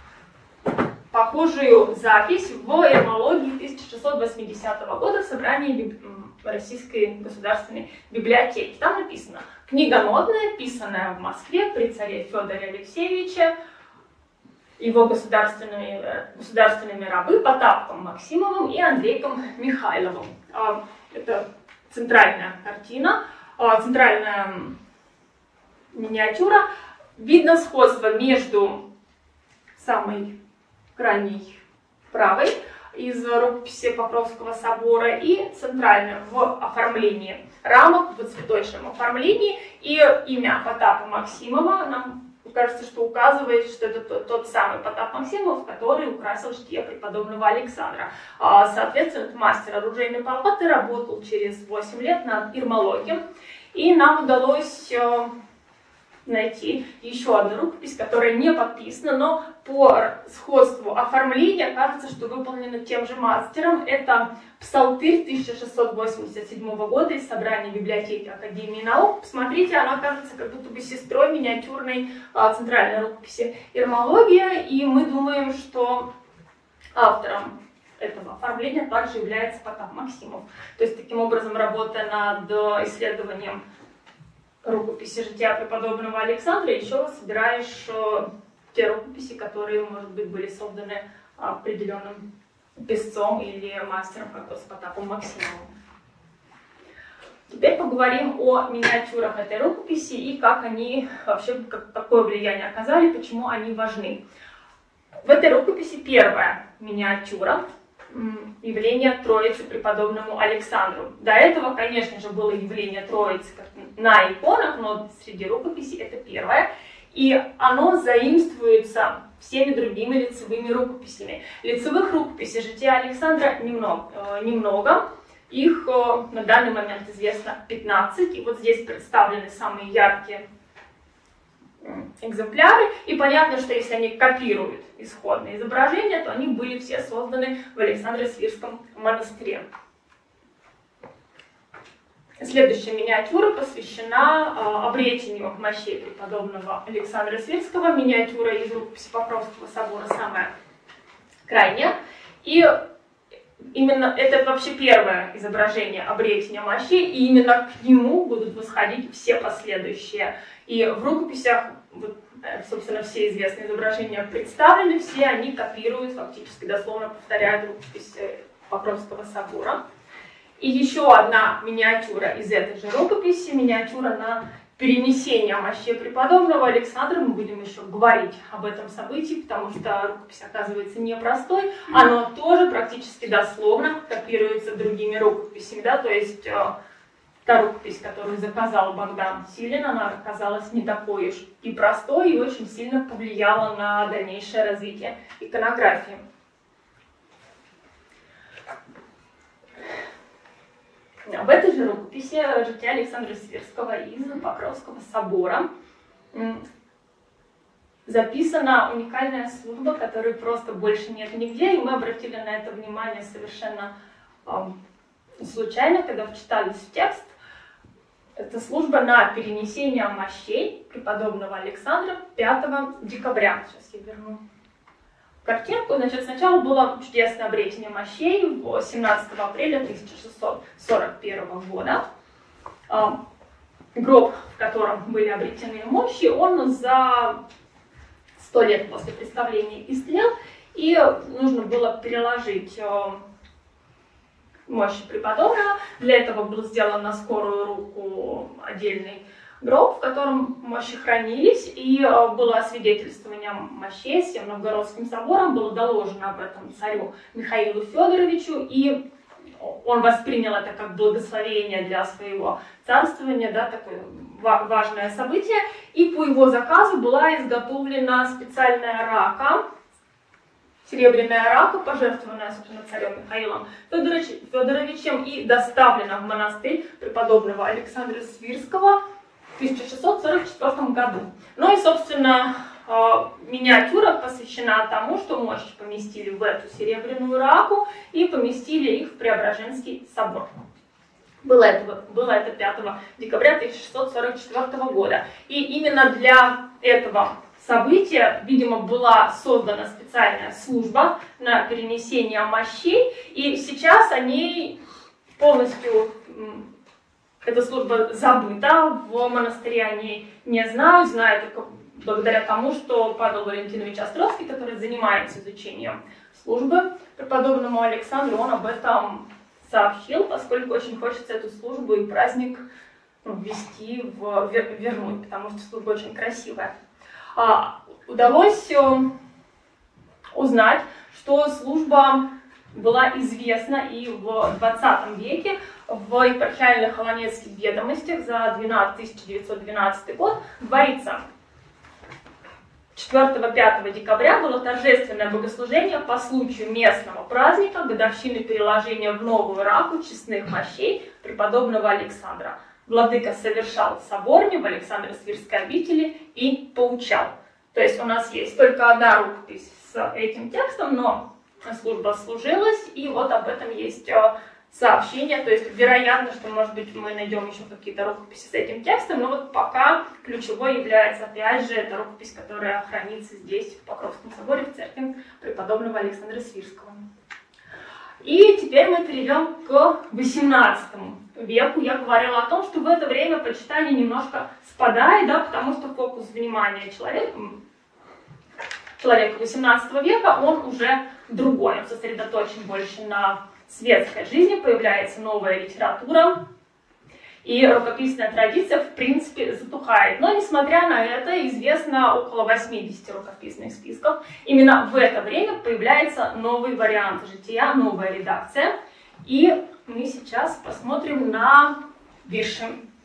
похожую запись в Эрмологии тысяча шестьсот восьмидесятого года в собрании Российской государственной библиотеки. Там написано: книга нотная, писанная в Москве при царе Федоре Алексеевиче, его государственными, государственными рабы Потапом Максимовым и Андрейком Михайловым. Это центральная картина, центральная миниатюра. Видно сходство между самой крайней правой из рукописи Покровского собора и центральным в оформлении рамок, в цветочном оформлении. И имя Потапа Максимова нам кажется, что указывает, что это тот, тот самый Потап Максимов, который украсил житие преподобного Александра. Соответственно, это мастер оружейной палаты, работал через восемь лет над Эрмологием. И нам удалось найти еще одну рукопись, которая не подписана, но по сходству оформления кажется, что выполнена тем же мастером. Это Псалтырь тысяча шестьсот восемьдесят седьмого года из собрания библиотеки Академии наук. Посмотрите, она кажется как будто бы сестрой миниатюрной а, центральной рукописи Эрмология, и мы думаем, что автором этого оформления также является Потап Максимов. То есть, таким образом, работая над исследованием рукописи жития преподобного Александра, еще собираешь э, те рукописи, которые, может быть, были созданы определенным писцом или мастером, как с Потапом Максимовым. Теперь поговорим о миниатюрах этой рукописи и как они вообще, как, какое влияние оказали, почему они важны. В этой рукописи первая миниатюра явление Троицы преподобному Александру. До этого, конечно же, было явление Троицы на иконах, но среди рукописей это первое. И оно заимствуется всеми другими лицевыми рукописями. Лицевых рукописей жития Александра немного, э, немного. Их э, на данный момент известно пятнадцать. И вот здесь представлены самые яркие экземпляры. И понятно, что если они копируют исходные изображения, то они были все созданы в Александро-Свирском монастыре. Следующая миниатюра посвящена э, обретению мощей преподобного Александра Свирского. Миниатюра из рукописи Покровского собора самая крайняя. И именно это вообще первое изображение обретения мощей, и именно к нему будут восходить все последующие. И в рукописях, вот, собственно, все известные изображения представлены, все они копируют, фактически дословно повторяют рукопись Покровского собора. И еще одна миниатюра из этой же рукописи, миниатюра на перенесение мощей преподобного Александра. Мы будем еще говорить об этом событии, потому что рукопись оказывается непростой. Она тоже практически дословно копируется другими рукописями. Да? То есть э, та рукопись, которую заказал Богдан Силин, она оказалась не такой уж и простой, и очень сильно повлияла на дальнейшее развитие иконографии. В этой же рукописи жития Александра Свирского из Покровского собора записана уникальная служба, которой просто больше нет нигде, и мы обратили на это внимание совершенно э, случайно, когда вчитались в текст. Это служба на перенесение мощей преподобного Александра пятого декабря. Сейчас я верну картинку. Значит, сначала было чудесное обретение мощей семнадцатого апреля тысяча шестьсот сорок первого года. Гроб, в котором были обретены мощи, он за сто лет после представления истлел, и нужно было переложить мощи преподобного. Для этого был сделан на скорую руку отдельный гроб, в котором мощи хранились, и было освидетельствование мощей всем Новгородским собором, было доложено об этом царю Михаилу Федоровичу, и он воспринял это как благословение для своего царствования, да, такое важное событие, и по его заказу была изготовлена специальная рака серебряная рака, пожертвованная, собственно, царем Михаилом Федорович- Федоровичем и доставлена в монастырь преподобного Александра Свирского в тысяча шестьсот сорок четвёртом году. Ну и, собственно, миниатюра посвящена тому, что мощи поместили в эту серебряную раку и поместили их в Преображенский собор. Было это, было это пятого декабря тысяча шестьсот сорок четвёртого года. И именно для этого события, видимо, была создана специальная служба на перенесение мощей, и сейчас о ней полностью, эта служба забыта, в монастыре о ней не знают, знают только благодаря тому, что Павел Валентинович Островский, который занимается изучением службы преподобному Александру, он об этом сообщил, поскольку очень хочется эту службу и праздник ввести, в, вернуть, потому что служба очень красивая. А, удалось узнать, что служба была известна и в двадцатом веке в епархиальных холонецких ведомостях за тысяча девятьсот двенадцатый год говорится: четвёртого-пятого декабря было торжественное богослужение по случаю местного праздника, годовщины переложения в новую раку честных мощей преподобного Александра. Владыка совершал соборни в Александро-Свирской обители и поучал. То есть у нас есть только одна рукопись с этим текстом, но служба служилась, и вот об этом есть сообщение. То есть вероятно, что, может быть, мы найдем еще какие-то рукописи с этим текстом, но вот пока ключевой является, опять же, эта рукопись, которая хранится здесь, в Покровском соборе, в церкви преподобного Александра Свирского. И теперь мы перейдем к восемнадцатому веку. Я говорила о том, что в это время почитание немножко спадает, да, потому что фокус внимания человека, человека восемнадцатого века, он уже другой, он сосредоточен больше на светской жизни, появляется новая литература, и рукописная традиция, в принципе, затухает. Но, несмотря на это, известно около восьмидесяти рукописных списков. Именно в это время появляется новый вариант жития, новая редакция. И мы сейчас посмотрим на вирши.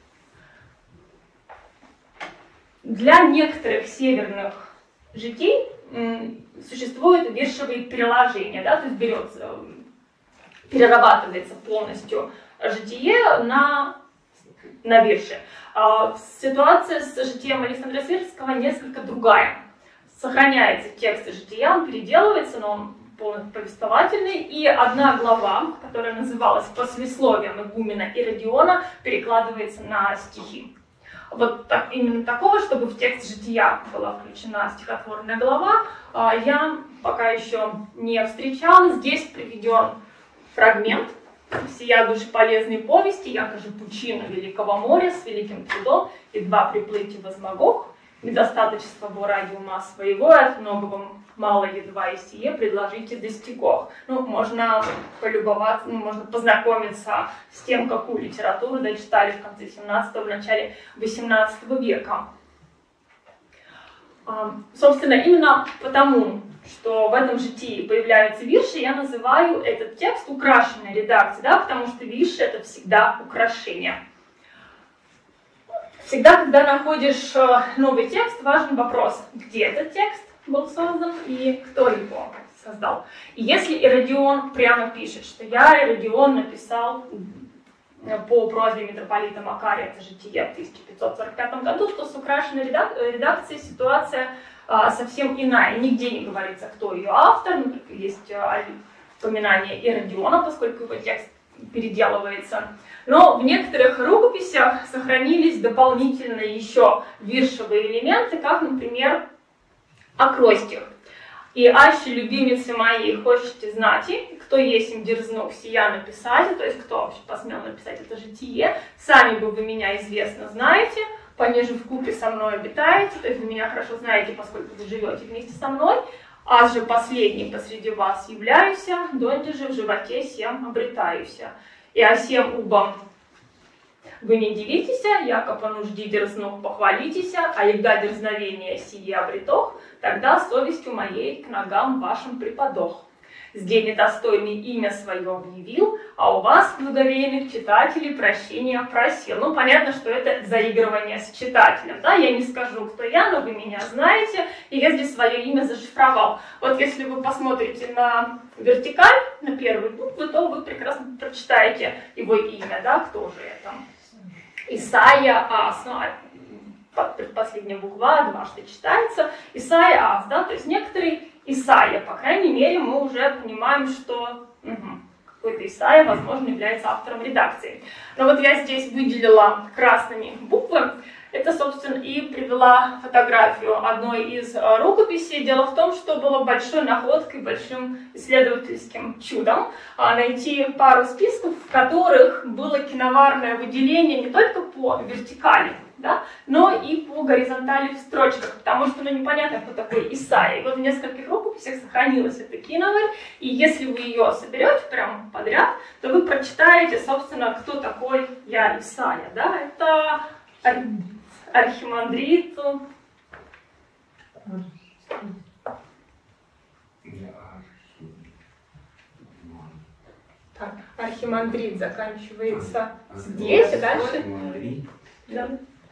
Для некоторых северных житий существуют виршевые переложения, да, то есть берется, перерабатывается полностью житие на, на вирши. А ситуация с житием Александра Свирского несколько другая. Сохраняется текст жития, он переделывается, но он полностью повествовательный, и одна глава, которая называлась «Послесловием игумена Иродиона», перекладывается на стихи. Вот так, именно такого, чтобы в текст жития была включена стихотворная глава, я пока еще не встречала. Здесь приведен фрагмент «Сия душеполезной повести, якоже пучина великого моря с великим трудом, едва приплыть возмогох, недостаточество во ради ума своего, от многого мало едва и сие предложите достигох». Ну, можно полюбоваться, ну, можно познакомиться с тем, какую литературу дочитали в конце семнадцатого, в начале восемнадцатого века. Собственно, именно потому, что в этом житии появляются вирши, я называю этот текст украшенной редакцией, да, потому что вирши — это всегда украшение. Всегда, когда находишь новый текст, важен вопрос, где этот текст был создан и кто его создал. И если Иродион прямо пишет, что я, Иродион, написал по просьбе митрополита Макария это житие в тысяча пятьсот сорок пятом году, то с украшенной редакцией ситуация а, совсем иная. Нигде не говорится, кто ее автор, но только есть а, упоминание Иродиона, поскольку его текст переделывается. Но в некоторых рукописях сохранились дополнительно еще виршевые элементы, как, например, акростих. «И аще, любимицы мои, хочете знать, кто есть им дерзнув сия написать», то есть кто вообще посмел написать это житие, «сами бы вы меня известно знаете, понеже вкупе со мной обитаете», то есть вы меня хорошо знаете, поскольку вы живете вместе со мной, «аз же последний посреди вас являюся, донде же в животе сем обретаюся. И о сем убом вы не дивитесь, яко по нужде дерзнув похвалитесь, а егда дерзновение сие обретох, тогда совестью моей к ногам вашим припадох». здесь недостойный имя свое объявил, а у вас, благоверных читателей, прощения просил. Ну, понятно, что это заигрывание с читателем, да, я не скажу, кто я, но вы меня знаете, и я здесь свое имя зашифровал. Вот если вы посмотрите на вертикаль, на первую букву, то вы прекрасно прочитаете его имя, да, кто же это. Исайя Ас, ну, предпоследняя буква дважды читается, Исайя Ас, да, то есть некоторые Исайя, по крайней мере, мы уже понимаем, что угу, какой-то Исайя, возможно, является автором редакции. Но вот я здесь выделила красными буквы, это, собственно, и привела фотографию одной из рукописей. Дело в том, что было большой находкой, большим исследовательским чудом найти пару списков, в которых было киноварное выделение не только по вертикали, да, но и по горизонтали в строчках, потому что ну, непонятно, кто такой Исайя. И вот в нескольких рукописях сохранилась эта киноварь, и если вы ее соберете прямо подряд, то вы прочитаете, собственно, кто такой я Исайя. Да? Это ар архимандрит. Так, архимандрит заканчивается здесь, и дальше. Да.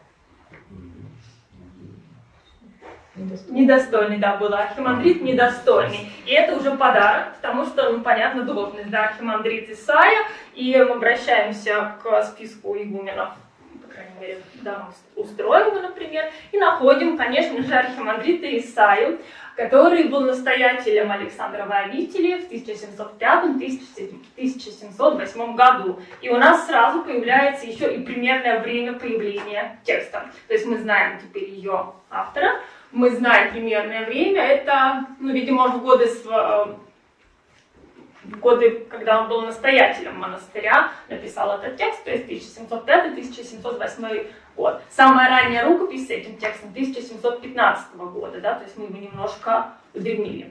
Недостойный. недостойный, да, был архимандрит недостойный. И это уже подарок, потому что, ну, понятно, должность, да, архимандрит Исайя, и мы обращаемся к списку игуменов, по крайней мере, да, устроим, например, и находим, конечно же, архимандрита Исаию, который был настоятелем Александровой обители в тысяча семьсот пятом — тысяча семьсот восьмом году. И у нас сразу появляется еще и примерное время появления текста. То есть мы знаем теперь ее автора, мы знаем примерное время, это, ну, видимо, в годы, с, в годы, когда он был настоятелем монастыря, написал этот текст, то есть тысяча семьсот пятый — тысяча семьсот восьмой год. Самая ранняя рукопись с этим текстом тысяча семьсот пятнадцатого года, да, то есть мы его немножко удлинили.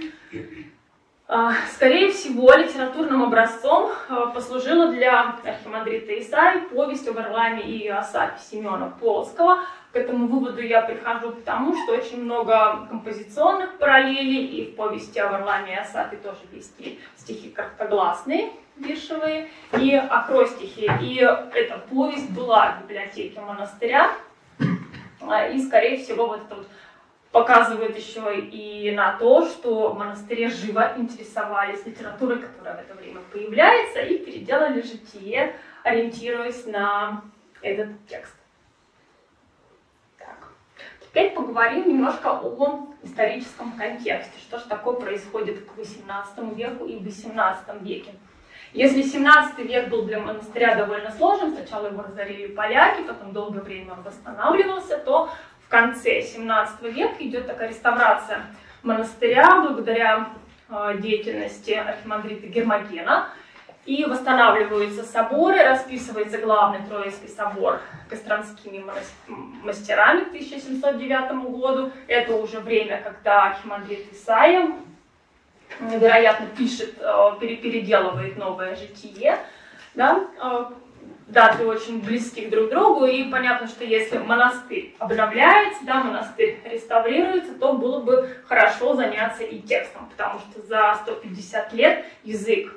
Скорее всего, литературным образцом послужила для архимандрита Исаии повесть о Варлааме и Иосафе Семена Полоцкого. К этому выводу я прихожу потому, что очень много композиционных параллелей, и в повести о Варлааме и Иосафе тоже есть стихи короткогласные, виршевые, и акростихи. И эта повесть была в библиотеке монастыря, и, скорее всего, вот это вот показывает еще и на то, что в монастыре живо интересовались литературой, которая в это время появляется, и переделали житие, ориентируясь на этот текст. Так. Теперь поговорим немножко о историческом контексте. Что же такое происходит к восемнадцатому веку и в восемнадцатом веке? Если семнадцатый век был для монастыря довольно сложным, сначала его разорили поляки, потом долгое время он восстанавливался, то в конце семнадцатого века идет такая реставрация монастыря благодаря э, деятельности архимандрита Гермогена. И восстанавливаются соборы, расписывается главный Троицкий собор костромскими мастерами к тысяча семьсот девятому году. Это уже время, когда архимандрит Исаия, вероятно, пишет, переделывает новое житие. Да? Даты очень близки друг к другу, и понятно, что если монастырь обновляется, да, монастырь реставрируется, то было бы хорошо заняться и текстом, потому что за сто пятьдесят лет язык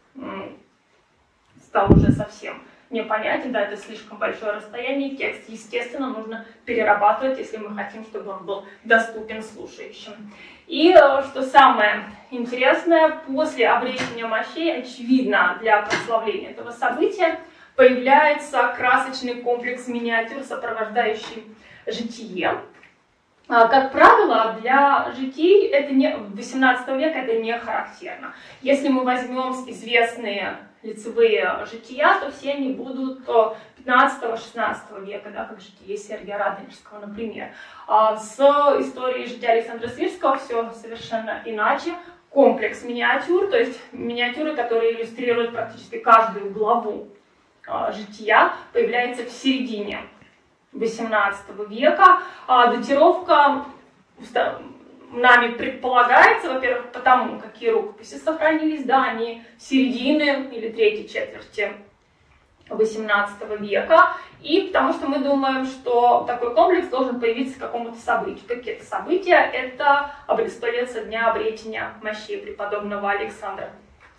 стал уже совсем непонятен, да, это слишком большое расстояние, текст, естественно, нужно перерабатывать, если мы хотим, чтобы он был доступен слушающим. И что самое интересное, после обречения мощей, очевидно, для прославления этого события, появляется красочный комплекс миниатюр, сопровождающий житие. Как правило, для житий это не, восемнадцатого века это не характерно. Если мы возьмем известные лицевые жития, то все они будут пятнадцатого-шестнадцатого века, да, как житие Сергия Радонежского, например. С историей жития Александра Свирского все совершенно иначе. Комплекс миниатюр, то есть миниатюры, которые иллюстрируют практически каждую главу жития, появляется в середине восемнадцатого века. Датировка нами предполагается, во-первых, потому, какие рукописи сохранились, да, они середины или третьей четверти восемнадцатого века, и потому что мы думаем, что такой комплекс должен появиться к какому-то событию. Какие это события? Это сто лет со дня обретения мощей преподобного Александра.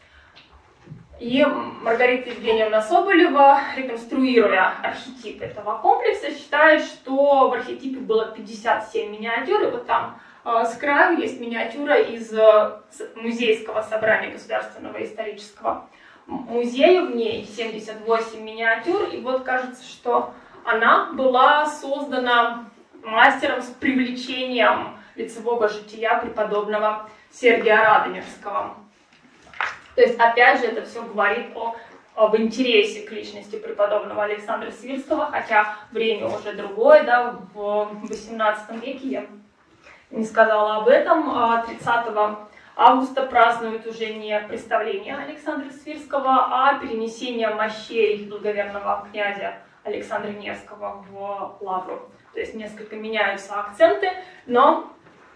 И Маргарита Евгеньевна Соболева, реконструируя архетип этого комплекса, считает, что в архетипе было пятьдесят семь миниатюр, и вот там э, с краю есть миниатюра из э, Музейского собрания Государственного исторического музея, в ней семьдесят восемь миниатюр, и вот кажется, что она была создана мастером с привлечением лицевого жития преподобного Сергия Радонежского. То есть, опять же, это все говорит о, об интересе к личности преподобного Александра Свирского, хотя время уже другое, да, в восемнадцатом веке я не сказала об этом. тридцатого августа празднуют уже не представление Александра Свирского, а перенесение мощей благоверного князя Александра Невского в Лавру. То есть несколько меняются акценты, но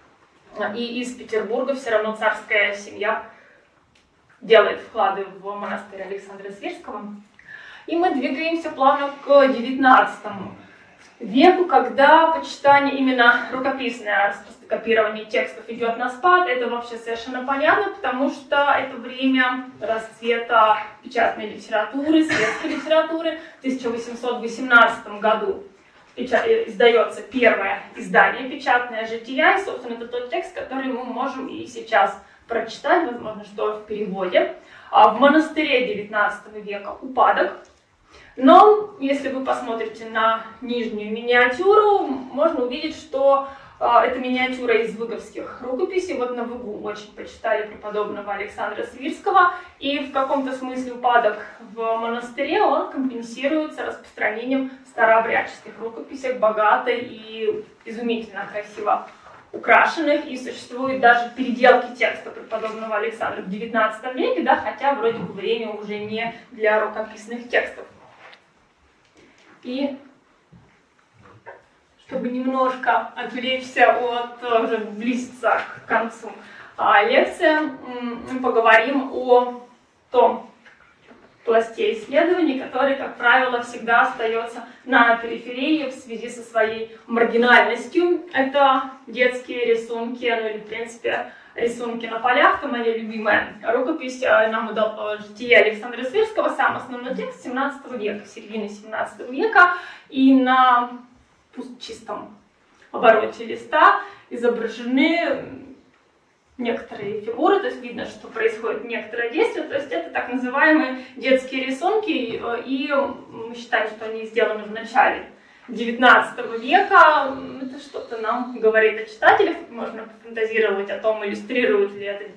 и из Петербурга все равно царская семья делает вклады в монастырь Александра Свирского. И мы двигаемся плавно к девятнадцатому веку, когда почитание именно рукописное копирование текстов идет на спад. Это вообще совершенно понятно, потому что это время расцвета печатной литературы, светской литературы. В тысяча восемьсот восемнадцатом году издается первое издание «Печатное жития», и, собственно, это тот текст, который мы можем и сейчас прочитать, возможно, что в переводе. В монастыре девятнадцатого века упадок. Но если вы посмотрите на нижнюю миниатюру, можно увидеть, что э, это миниатюра из выговских рукописей. Вот на Выгу очень почитали преподобного Александра Свирского. И в каком-то смысле упадок в монастыре он компенсируется распространением старообрядческих рукописей, богато и изумительно красиво украшенных, и существуют даже переделки текста преподобного Александра в девятнадцатом веке, да, хотя вроде бы время уже не для рукописных текстов. И чтобы немножко отвлечься от, уже близится к концу лекции, мы поговорим о том пласте исследований, который, как правило, всегда остается на периферии в связи со своей маргинальностью. Это детские рисунки, ну или, в принципе, рисунки на полях. Это моя любимая рукопись. Нам удал житие Александра Свирского, сам основной текст семнадцатого века, середины семнадцатого века. И на чистом обороте листа изображены некоторые фигуры, то есть видно, что происходит некоторое действие, то есть это так называемые детские рисунки, и мы считаем, что они сделаны в начале девятнадцатого века. Это что-то нам говорит о читателях, можно пофантазировать о том, иллюстрируют ли это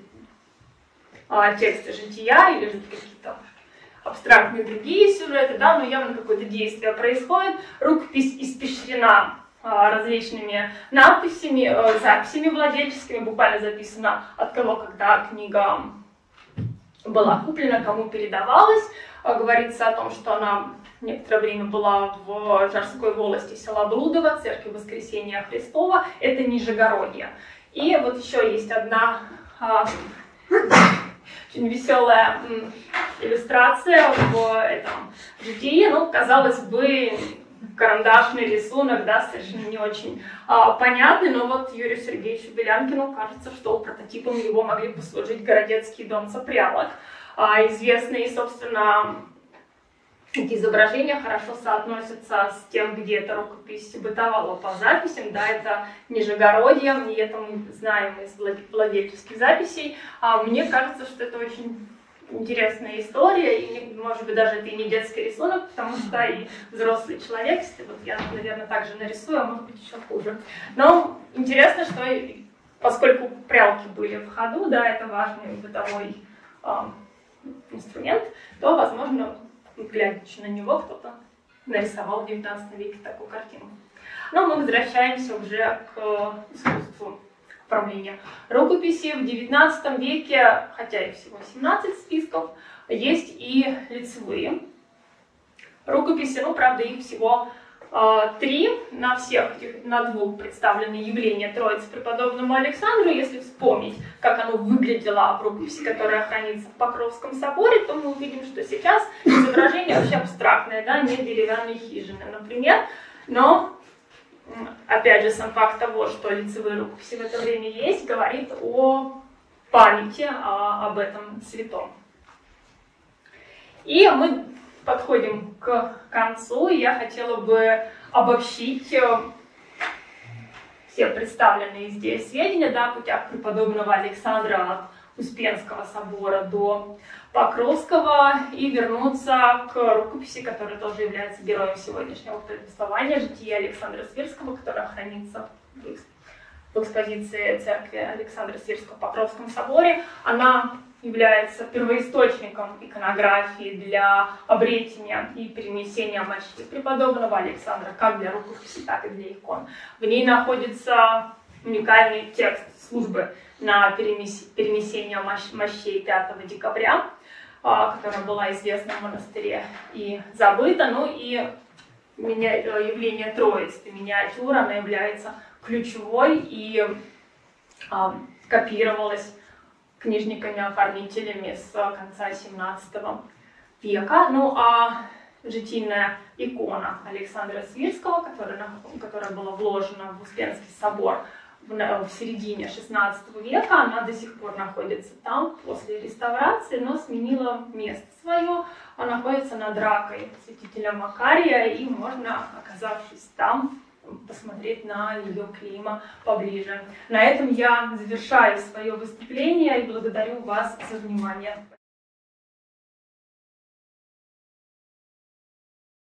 а, тексты жития или же какие-то абстрактные другие сюжеты, да, но явно какое-то действие происходит. Рукопись испещрена различными надписями, записями владельческими, буквально записано, от кого, когда книга была куплена, кому передавалась. Говорится о том, что она некоторое время была в Жарской волости села Блудово, церкви Воскресения Христова, это Нижегородье. И вот еще есть одна а, очень веселая м, иллюстрация в этом житии, ну, казалось бы, карандашный рисунок, да, совершенно не очень а, понятный, но вот Юрию Сергеевичу Белянкину кажется, что прототипом его могли послужить Городецкий дом Цапрялок, а, известный, собственно, эти изображения хорошо соотносятся с тем, где эта рукопись бытовала по записям, да, это Нижегородье, и это мы знаем из владельческих записей, а мне кажется, что это очень интересная история, и, может быть, даже это и не детский рисунок, потому что и взрослый человек, вот я, наверное, также нарисую, а может быть, еще хуже. Но интересно, что поскольку прялки были в ходу, да, это важный бытовой э, инструмент, то, возможно, глядячи на него, кто-то нарисовал в девятнадцатом веке такую картину. Но мы возвращаемся уже к искусству оформления рукописи. В девятнадцатом веке, хотя и всего семнадцать списков, есть и лицевые рукописи, ну, правда, их всего три, на всех этих, на двух представлены явления Троицы преподобному Александру. Если вспомнить, как оно выглядело в рукописи, которая хранится в Покровском соборе, то мы увидим, что сейчас изображение вообще абстрактное, да, не деревянные хижины, например. Но, опять же, сам факт того, что лицевые рукописи в это время есть, говорит о памяти о, об этом святом. И мы подходим к концу, и я хотела бы обобщить все представленные здесь сведения, да, путях преподобного Александра от Успенского собора до Покровского, и вернуться к рукописи, которая тоже является героем сегодняшнего повествования, «Житие Александра Свирского», которая хранится в экспозиции церкви Александра Свирского в Покровском соборе. Она является первоисточником иконографии для обретения и перенесения мощи преподобного Александра, как для рукописи, так и для икон. В ней находится уникальный текст службы на перенесение мощей пятого декабря, которая была известна в монастыре и забыта. Ну и явление Троицы, миниатюра, она является ключевой и копировалась книжниками-оформителями с конца семнадцатого века. Ну а житийная икона Александра Свирского, которая, которая была вложена в Успенский собор в, в середине шестнадцатого века, она до сих пор находится там после реставрации, но сменила место свое. Она находится над ракой святителя Макария, и можно, оказавшись там, посмотреть на ее клейма поближе. На этом я завершаю свое выступление и благодарю вас за внимание.